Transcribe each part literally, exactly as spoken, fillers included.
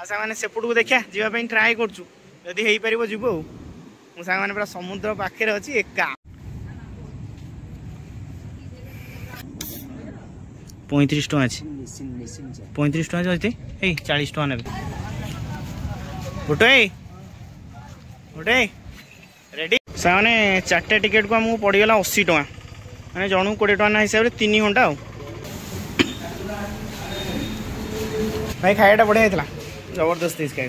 आशा मैंने सेपट को देखा जावाई ट्राए करूँ जदि हो पार जीव मो सांग मैंने पूरा समुद्र पाखे अच्छी एका पैंतीस टाँह अच्छी पैंतीस टाँह अच्छे चालीस टाँह ने गोटे गोटे रेडी सामने चार्टे टिकेट को आमको पड़गला अशी टाँह मैंने जनू कोड़े टाँह हिसाब से तीन घंटा भाई खायाटा बढ़िया होता जबरदस्त खाए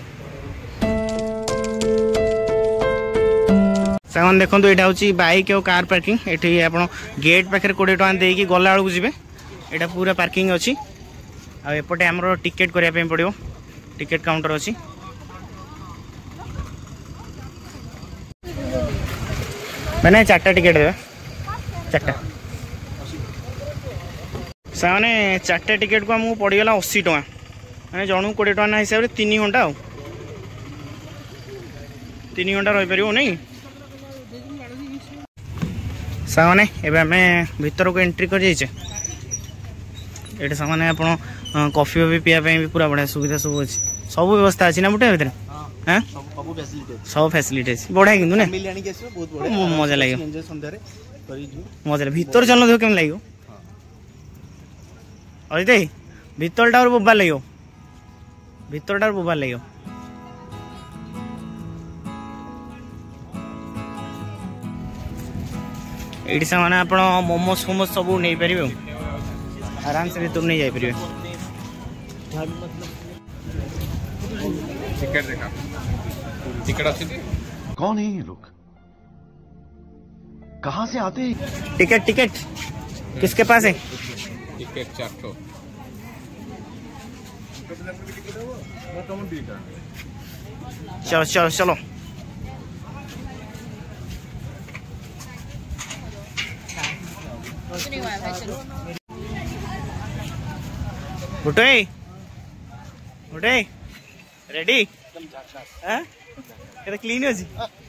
सामान देखो यहाँ हूँ बाइक और कार पार्किंग ये आप गेट पाखे कोड़े टाँह देकी गला बेलू जी यहाँ पूरा पार्किंग अच्छी आपटे आमर टिकेट करने पड़ो टिकेट काउंटर अच्छी मैंने चार्टा टिकेट देवे चार्टा सामने चार्टा टिकेट को आमको पड़गला अशी टाँह मैंने जनू कोड़े टाँह हिसाब से तीन घंटा तीन घंटा रही पार नहीं सामने एवं आम भीतर को एंट्री कर जाइए ये सामने आप कॉफी वफी पीवाई भी पूरा बढ़िया सुविधा सब अच्छी सब व्यवस्था अच्छी ना बुटे भर हाँ सब फैसिलिटी अच्छी बढ़िया कि ना मजा लगे मजा लगे भीतर चल देख केम लगे अरे भीतरटा बोबार लगे भीतरटा बोबार लगे ये सामने आप मोमोस फोमोस सब नहीं पारे आराम से भीतर नहीं जापर टिकट देखा टिकट अच्छी कौन है ये लोग कहाँ से आते हैं टिकट टिकट किसके पास है टिकट चार सौ चलो चलो चलो उठे उठे रेडी क्लीन अच्छी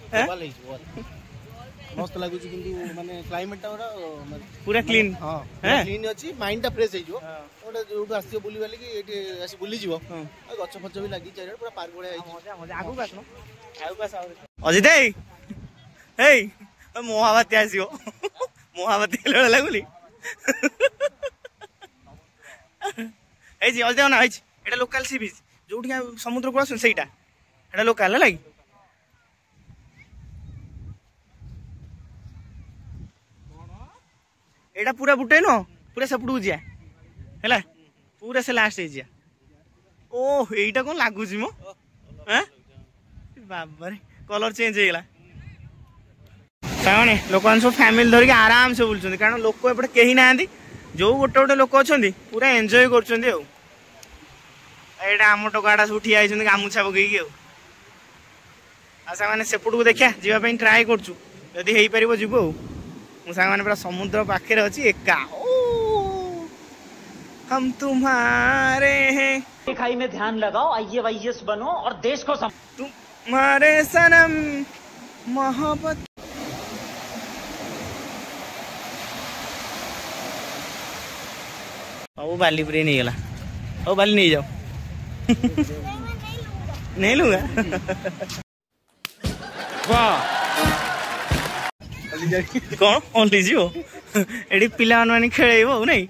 मस्त लगुच कि माने क्लाइमेट पूरा क्लीन हां क्लीन अछि माइंड टा फ्रेश हेजो ओटा जोटू आसी बुली वाली कि एटी आसी बुली जीवो आ गछ फछ भी लागि चार पूरा पार्क बडे मजा मजा आगु पास न आगु पास अजित ए ए मोहावती आसीओ मोहावती लड़ लागुली ए जी अजित ना आइछ एटा लोकल सी बीच जोठी समुद्र को आसन सेटा एटा लोकल लागी एटा पूरा बुटे न पूरा सेपटू जा है पूरा से लास्ट जा ओ एटा कौन लगुच मो बाबरे कलर चेंज हो गला सामने लोक सब फैमिली धरिक आराम से बुलुं कारण लोक एपटे कहीं ना जो गोटे गोटे लोक अच्छा पूरा एंजॉय कर आम टकाटा सब ठिया गामुछा पकईकी आशा मैंने सेपट को देखा जावाई ट्राए करूँ जदि हो पार जीव मो सांग मैंने पूरा समुद्र पाखे अच्छी एका हम तुम्हारे हैं खाई में ध्यान लगाओ आई ए एस बनो और देश को सम... तुम्हारे सनम मोहब्बत वो बाली पूरी नहीं गला वो बाली नहीं जाओ नहीं लूंगा वाह कौन कौन लीजिए एटी पिला माने खेल नहीं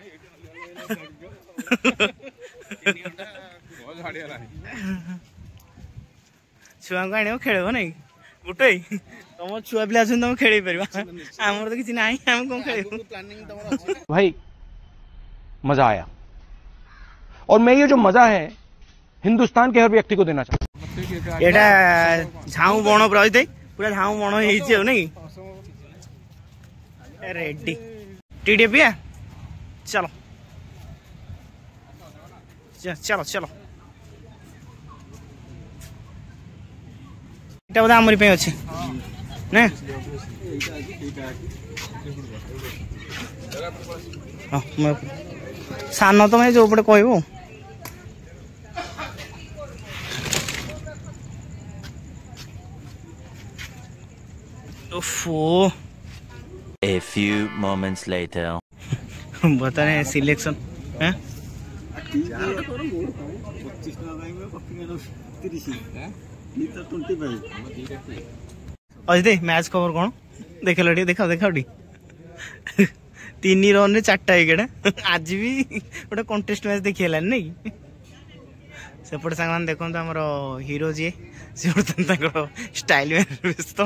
छुआ को आने खेल नहीं गुटे तुम छुआ पिला तुम खेल पार आमर तो किसी ना आम कौन खेल भाई मजा आया और मैं ये जो मजा है हिंदुस्तान के हर व्यक्ति को देना चाहता हूँ। एटा झाऊ बण रही पूरा झाऊ बण हो नहीं रेडी टीडे पिया चलो चलो चलो এটা बोधा आमरी पे अच्छे ना सान तो मैं जो पटे कहबो ओफो A few moments later बता रहे सिलेक्शन हैं अजित मैच खबर कौन देख लो देखा देखा तीन रन चार्टा विकेट आज भी गोटे कंटेस्ट मैच देखी है नहीं सेपटे सांग मैंने देखते आमर हीरो जी सी स्टाइल व्यस्त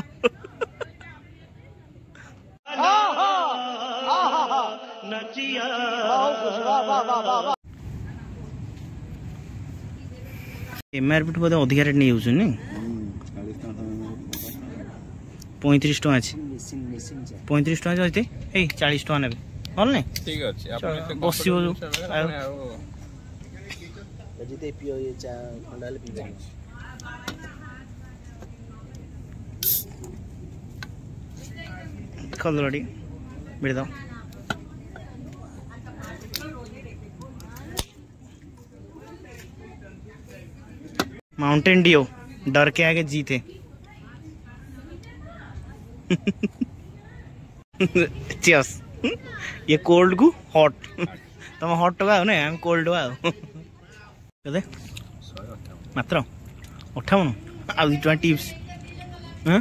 एमआरपी ठू बोधे अधिक रेट नहीं यूज नहीं पैंतीस टाँह अच्छे पैंतीस टाँह अच्छे ये चालीस टाँह ने भल नहीं ठीक अच्छे बस खोल टी बिड़ दो माउंटेन डियो डर के आगे जीते चियर्स ये कोल्ड को हॉट तुम हॉट टका ना आम कोल्ड के मात्र अठावन आउ दुई टिप्स हाँ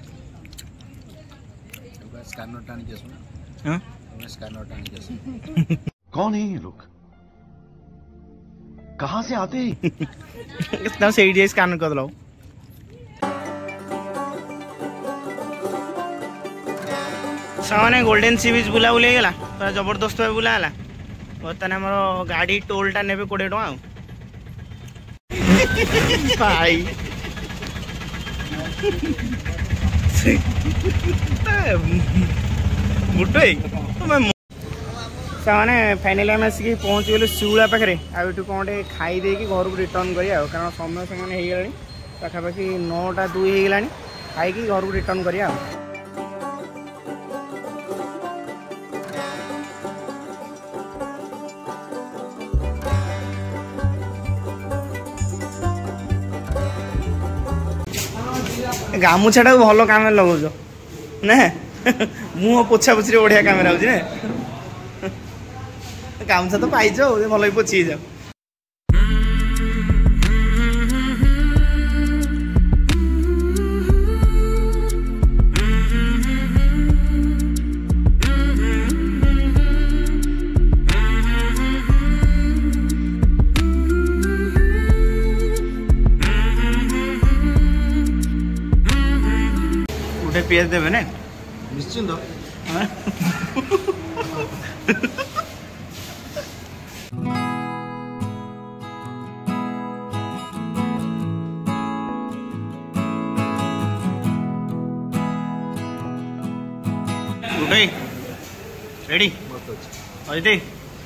कौन है ये लोग? कहाँ से आते हैं? से स्कैनर कर लो सामने गोल्डन सी बीच बुला बुला गला पूरा जबरदस्त भाव बुला है बर्तमान आम गाड़ी टोलटा ने कोड़े टाँह भाई बुटे सामने फाइनाली आम आसिक पहुँची गलु शिवला पाखे आठ कौन खाई देकी घर को रिटर्न करा कारण समय से गला पाखापाखि नौटा दुई होगा खाई घर को रिटर्न करा गामुछाटा भल कम लगौच ना मुह पोछा पोछी बढ़िया कम ना गामुछा तो पाइच भल भी पोछी जाओ गोटे पियाज देवे ना निश्चिंत रेडी अजित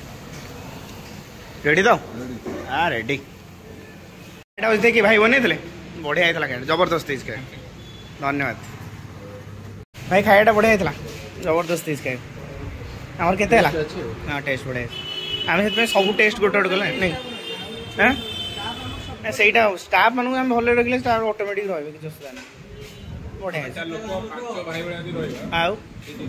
रेडी तो हाँ रेडी अजित कि भाई बन बढ़िया होता जबरदस्त धन्यवाद भाई खाया बढ़िया होता जबरदस्त खाए आमर के हाँ टेस्ट बढ़िया आम से सब टेस्ट गोटे गोटे कले नहीं हाँ से स्टाफ मानक आम भले रखिले स्टाफ ऑटोमेटिक रही किसी असुविधा नहीं बढ़िया आउ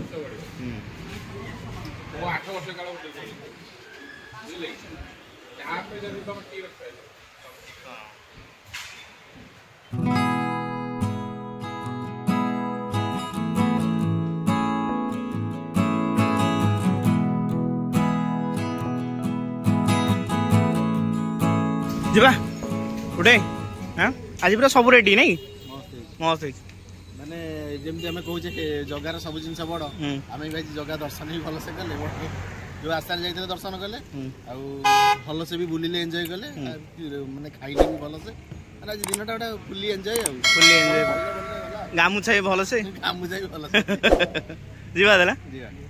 जीवा उठे हाँ आज पूरा सब रेडी नहीं मस्त माने जेमती आम कहे जगार सब जिन बड़ आम भाई जगह दर्शन भी भलसे कले जो आस्था जाते दर्शन कले भलसे भी बुलिले एंजॉय कले माने खाइले भी भलसे आज दिनटा गोटे फुली एंजॉय फुली एंजॉय गामुछा भी भलसे गामुछा भी भलसे जीवा देला जीवा